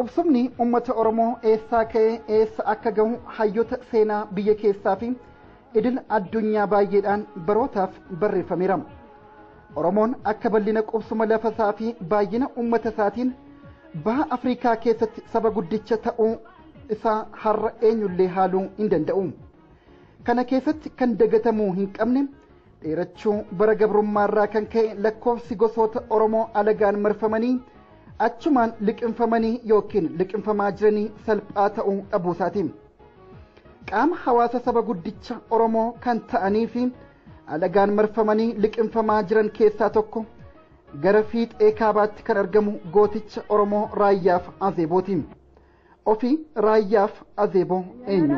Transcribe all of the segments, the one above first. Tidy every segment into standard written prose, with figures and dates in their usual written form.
qubsumni ummata Oromoo eessaa ka'ee eessa akka gahu hayyoota seenaa biyya keessaa fi idil addunyaa baay'eedhaan barootaaf barreeffameera. Oromoon akka bal'ina qubsuma lafasaa fi baay'ina ummata isaatiin baha Afrikaa keessatti saba guddicha ta'uu isaa har'a eenyullee haaluu hin danda'u. Kana keessatti kan dagatamuu hin qabne dheerachuu bara gabrummaarraa kan ka'e lakkoofsi gosoota Oromoo alagaan marfamanii achumaan liqinfamanii yookiin liqinfamaa jiranii salphaa ta'uu dhabuusaati. Qaama hawaasa saba guddicha Oromoo kan ta'anii fi alagaan marfamanii liqinfamaa jiran keessaa tokko gara fiixee kaabaatti kan argamu gooticha Oromoo Raayyaaf Azeebooti. Ofii Raayyaaf Azeeboo eenyu?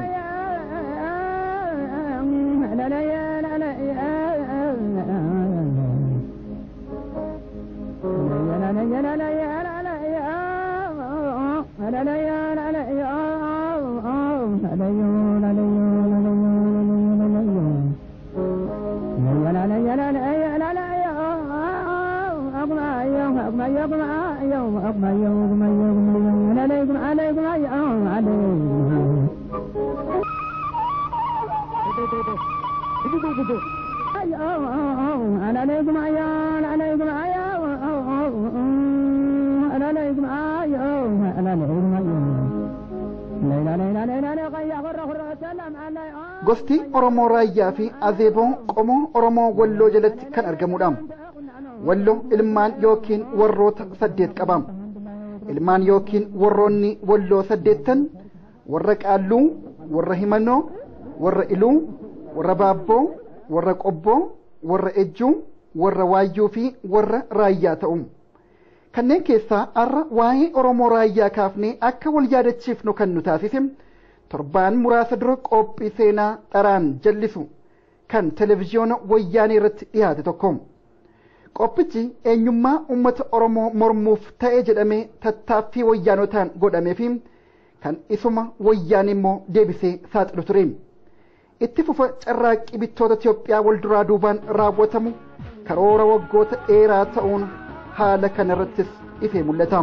Gosti Oromoo Raayyaa fi Azeeboo qomoo Oromoo Walloo jalatti kan argamudha. Walloo ilmaan yookiin warroota 8 qaba. Ilmaan yookiin warroonni Walloo 8 warra Qaalluu, warra Himannoo, warra Iluu, warra Baabboo, warra Qobboo, warra Ejjuu, warra Waayyuu fi warra Raayyaa ta'u. Kanneen keessaa har'a waa'ee Oromoo Raayyaa kaafnee akka wal yaadachiifnu kan nu taasise torbaan muraasa dura qophii seenaa dharaan jallisu kan televezyiyoona wayyaanee irratti dhiyaate tokko. Qophichi eenyummaa uummata Oromoo mormuuf ta'e jedhamee tattaaffii wayyaanotaan godhamee fi kan isuma wayyaanee immoo deebisee saaxilu ture. Itti fufa carraaqqii bittoota Itoophiyaa wal duraa duubaan raawwatamu karoora waggoota dheeraa ta'uun haala kanarrattis ifee mul'ata.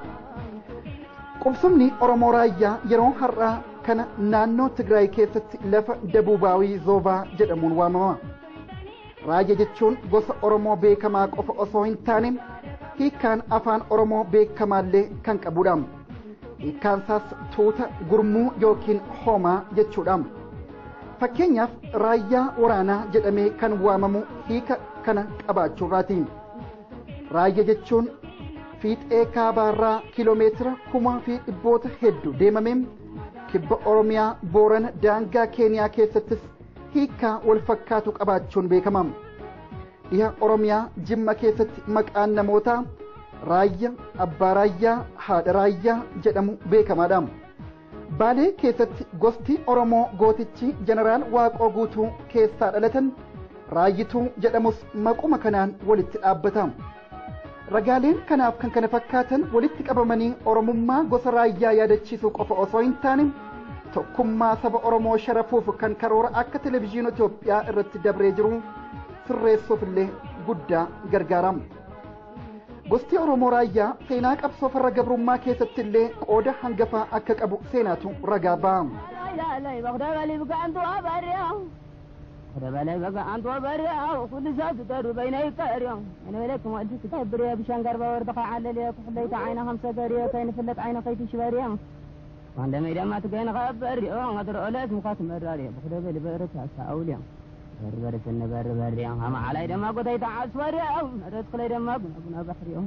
Qubsumni Oromoo Raayyaa yeroo har'aa kana naannoo Tigraay keessatti lafa Dabuubaawii Zoobaa jedhamuun waamama. Raayyaa jechuun gosa Oromoo beekamaa qofa osoo hin taane hiikkaan afaan Oromoo beekamaallee kan qabudha. Hiikkaan isaas tuuta gurmuu yookiin hoomaa jechuudha. Fakkeenyaaf raayyaa waraanaa jedhamee kan waamamu hiika kana qabaachuurraati. Raayyaa jechuun fiixee kaabaarraa kiiloomeetira 1,000 hedduu deemamee kibba Oromiyaa Boorana daangaa Keeniyaa keessattis hiikaa wal fakkaatu qabaachuun beekama. Dhiha Oromiyaa Jimma keessatti maqaan namootaa Raayyaa, Abbaa Raayyaa, Haadha Raayyaa jedhamu beekamaadha. Baalee keessatti gosti Oromoo gootichi Jeneraal Waaqoo Guutuu keessaa dhalatan Raayyituu jedhamus maquma kanaan walitti dhaabbata. Ragaaleen kanaaf kan kana fakkaatan walitti qabamanii Oromummaa gosa Raayyaa yaadachiisuu qofa osoo hin taane tokkummaa saba Oromoo sharafuuf kan karoora akka televezyiinii Itoophiyaa irratti dabree jiru sirreessuuf illee guddaa gargaara. Gosti Oromoo Raayyaa seenaa qabsoo farra gabrummaa keessatti illee qooda hangafaa akka qabu seenaatu ragaa ba'a. ربنا بقى أنت وبريا وكل زاد تدور بيني كاريا أنا ولكم أنت كتاب بريا بشان قربا وردقا على ليك وحليت عينا 5 قريا كاين فلت عينا قيت شباريا وعندما إذا ما تكين غبريا غدر أولاد مقاسم الراريا بخدا بالي برتها سأوليا بربرة النبر بريا هم على إذا ما قديت عسوريا ردخل إذا ما قلنا بحريا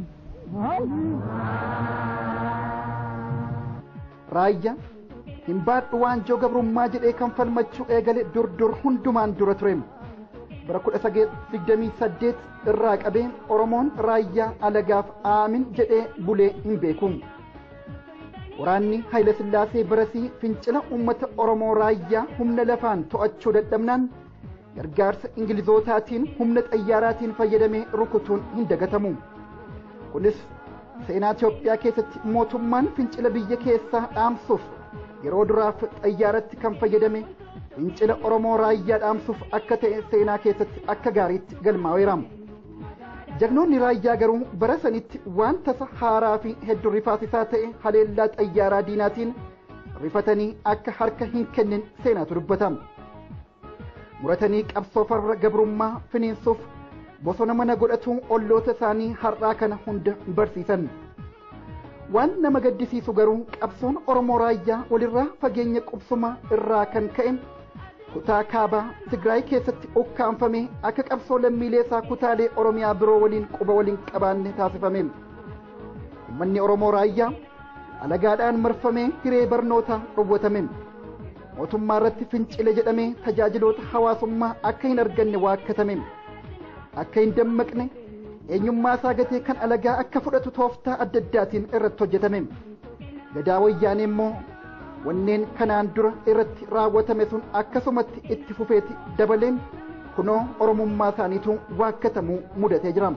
رايا Himbaat waanjoo gabrummaa jedhee kan falmachuu eegale dur hundumaan dura ture. Bara 1928 irraa qabee Oromoon Raayyaa alagaaf aamin jedhee bulee hin beeku. Waraanni Haayile Sillaasee Barasii fincila uummata Oromoo Raayyaa humna lafaan to'achuu dadhabnaan gargaarsa Ingilizootaatiin humna xayyaaraatiin fayyadamee rukutuun hin dagatamu. Kunis seenaa Itoophiyaa keessatti mootummaan fincila biyya keessaa dhaamsuuf yeroo duraaf xayyaaratti kan fayyadame fincila Oromoo Raayyaa dhaamsuuf akka ta'e seenaa keessatti akka gaariitti galmaa'eera. jagnoonni raayyaa garuu bara sanitti waan tasa haaraa fi hedduu rifaasisaa ta'e haleellaa xayyaaraa diinaatiin rifatanii akka harka hin kennin seenaatu dubbatama. Muratanii qabsoo farra gabrummaa finiinsuuf bosona mana godhatu olloota isaanii har'aa kana hunda barsiisan. Waan nama gaddisiisu garuu qabsoon Oromoo raayyaa walirraa fageenya qubsuma irraa kan ka'e kutaa kaabaa Tigraay keessatti ukkaanfamee akka qabsoo lammiilee isaa kutaalee Oromiyaa biroo waliin quba waliin qabaanne taasifame. Uummanni Oromoo raayyaa alagaadhaan marfamee hiree barnootaa dhowwatame. Mootummaa irratti fincile jedhamee tajaajiloota hawaasummaa akka hin arganne waakkatame. Akka hin dammaqne eenyummaa isaa gatee kan alagaa akka fudhatu tooftaa adda addaatiin irratti hojjetame. Gadaa wayyaanee immoo wanneen kanaan dura irratti raawwatame sun akkasumatti itti fufeeti dabaleen kunoo oromummaa isaaniitu waakkatamuu mudatee jira.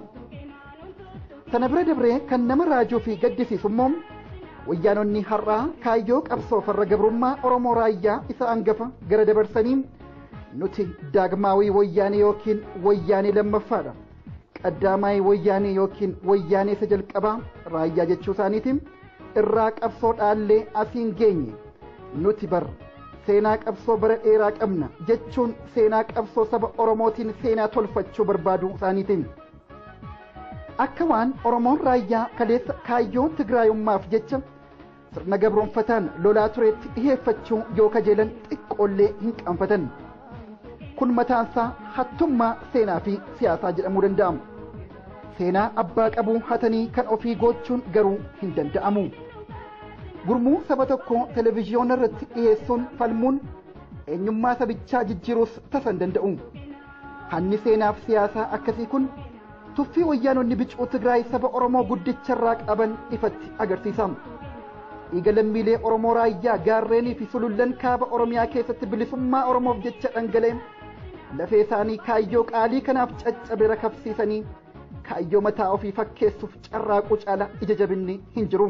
Sana bira dabree kan nama raajuu fi gaddisiisu immoo wayyaanonni har'aa kaayyoo qabsoo farra gabrummaa Oromoo raayyaa isa hangafa gara dabarsanii nuti daagmaawii wayyaanee yookiin wayyaanee lammaffaadha. Qaddaamaayii wayyaanee yookiin wayyaanee isa jalqabaa raayyaa jechuu isaaniitiin irraa qabsoo dhaallee asiin geenye nuti bar seenaa qabsoo bara dheeraa qabna jechuun seenaa qabsoo saba Oromootiin seenaa tolfachuu barbaaduu isaaniitiin. Akka waan Oromoon raayyaa kaleessa kaayyoo Tigraayummaaf jecha sirna gabroonfataan lolaa tureetti dhiheeffachuu yoo kajeelan xiqqoollee hin qaanfatan. Kun mataansaa hattummaa seenaa fi siyaasaa jedhamuu danda'amu. Seenaa abbaa qabuu hatanii kan ofii gochuun garuu hin danda'amu. Gurmuu saba tokko televezyiyoona irratti dhiyeessuun falmuun eenyummaa sabichaa jijjiiruus tasa hin danda'u. Hanni seenaaf siyaasaa akkasii kun tuffii wayyaanonni bicuu Tigraay saba Oromoo guddicharraa qaban ifatti agarsiisa. Dhiiga lammiilee Oromoo raayyaa gaarreenii fi sulullan kaaba Oromiyaa keessatti bilisummaa Oromoof jecha dhangaleen lafee isaanii kaayyoo qaalii kanaaf caccabe rakabsiisanii kaayyoo mataa ofii fakkeessuuf carraaquu caala ija jabinni hin jiru.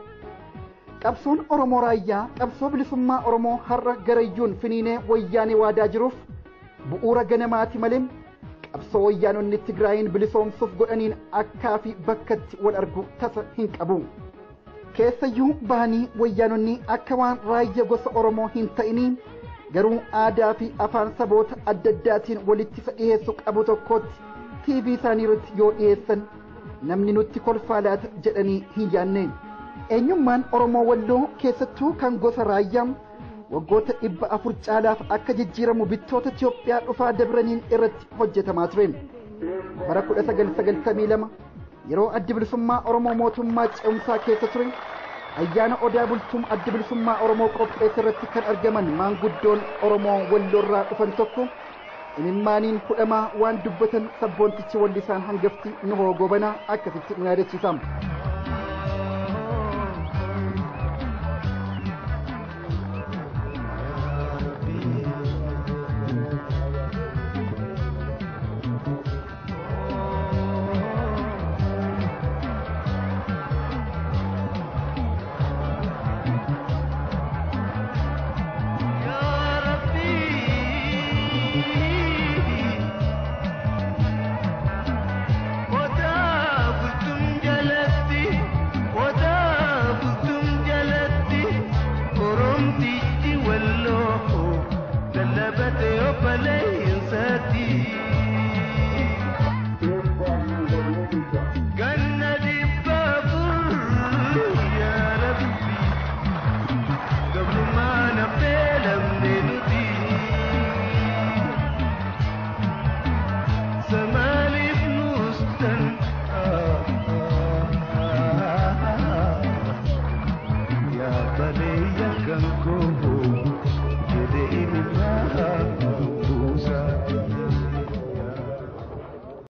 Qabsoon Oromoo raayyaa qabsoo bilisummaa Oromoo har'a garayyuun finiinee wayyaanee waadaa jiruuf bu'uura ganamaati malee qabsoo wayyaanonni Tigraayin bilisoomsuuf godhaniin akkaa fi bakkatti wal argu tasa hin qabu. Keessayyuu bahanii wayyaanonni akka waan raayyaa gosa Oromoo hin ta'inii garuu aadaa fi afaan saboota adda addaatiin walitti isa dhiyeessu qabu tokkotti TV isaanii irratti yoo dhiyeessan namni nutti kolfaa laata jedhanii hin yaanne. Eenyummaan Oromoo Walloo keessattuu kan gosa raayyaa waggoota 400 caalaaf akka jijjiiramu bittoota Itoophiyaa dhufaa dabraniin irratti hojjetamaa ture. Bara 1992 yeroo addi bilisummaa Oromoo mootummaa ce'umsaa keessa ture ayyaana odaa bultuum addi bilisummaa Oromoo qopheesse irratti kan argaman maanguddoon Oromoo Walloorraa dhufan tokko imimmaaniin fudhamaa waan dubbatan sabboontichi wallisaan hangafti nu hoogobanaa akkasitti nu yaadachiisa.